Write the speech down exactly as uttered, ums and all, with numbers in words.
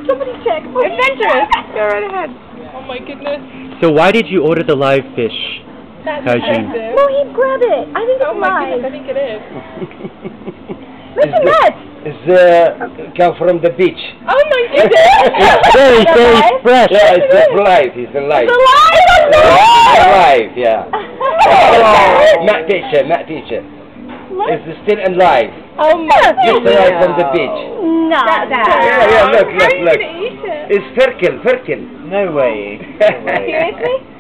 Somebody check. Adventurous. Go right ahead. Oh my goodness. So why did you order the live fish? That's Hygiene. impressive. No, he'd grab it. I think it's Oh my alive. goodness, I think it is. Listen, Matt. It's uh, come from the beach. Oh my goodness. It's very, Is it very alive? fresh. Yeah, it's alive. It's alive. It's alive. It's alive, yeah. Oh. Matt teacher, Matt teacher. What? It's still alive. Oh my Just goodness. arrived from the beach. No. Yeah, yeah, look, How look, are you look. going to eat it? It's Ferkel, Ferkel. No way. No way. Seriously?